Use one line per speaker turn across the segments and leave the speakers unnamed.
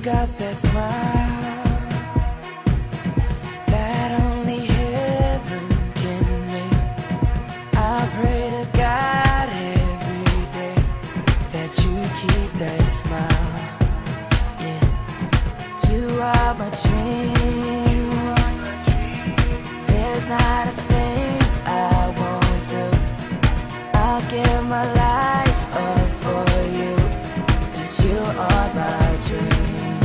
got that smile that only heaven can make. I pray to God every day that you keep that smile. Yeah, you are my dream. There's not a thing I won't do. I'll give my life up for you, 'cause you are my dream.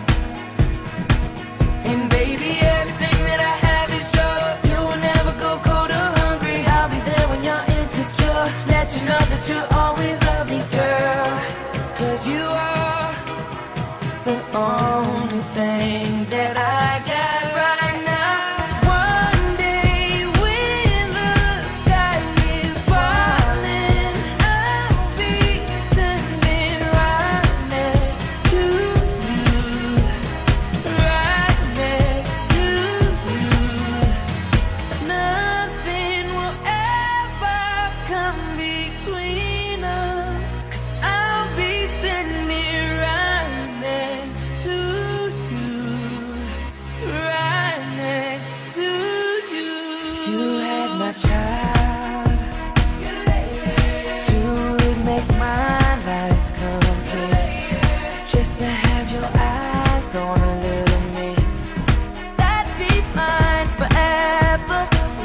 And baby, everything that I have is yours. You will never go cold or hungry. I'll be there when you're insecure. Let you know that you're always lovely, girl. 'Cause you are the only thing that I got right now. One day when the sky is falling, I'll be standing right next to you, right next to you. Nothing will ever come between us, 'cause I'll be standing right next to you, right next to you. You had my child, you would make my life complete. Just to have your eyes on a little me, that'd be mine forever.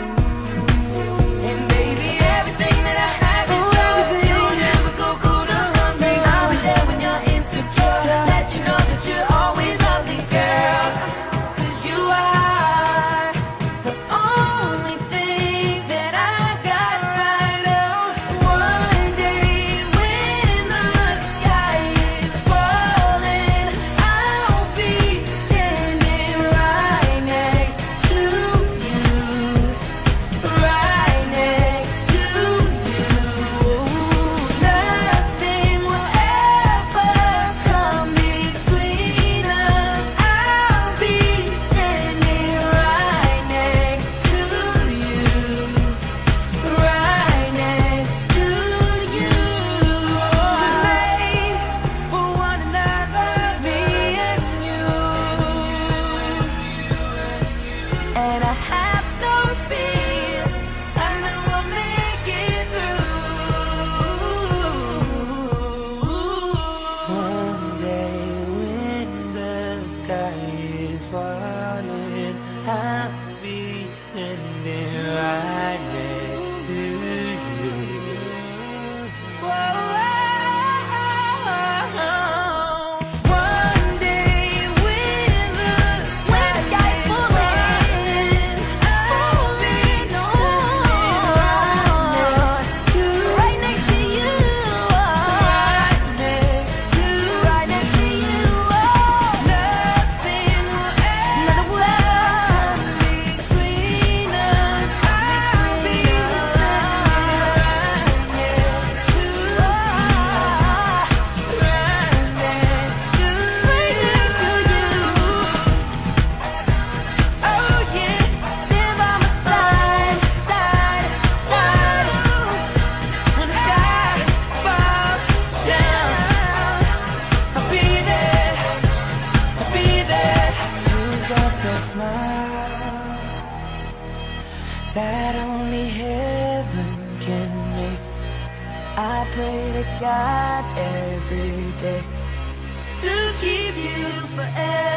And baby, everything that I have is yours. You'll never go cold or hungry. I'll be there when you're insecure. Let you know that you're always lovely, girl. 'Cause you are the only thing that I got right now. One day when the sky is falling, I'll be standing right next to you, right next to you. Nothing will ever come between us. I'll be standing right next to you, right next to you. We're made for one another, me and you. And I have no fear, I know we'll make it through. One day when the sky is falling, I'll be standing right next to you. Whoa. One day when the sky is falling, I'll be standing right next to you, right next to you, right next to you. Nothing will ever come between us. I'll be standing right next to you, right next to you. Oh yeah, stand by my side, side, side. When the sky falls down, I'll be there, I'll be there. You got that smile that only heaven can make. I pray to God every day to keep you forever.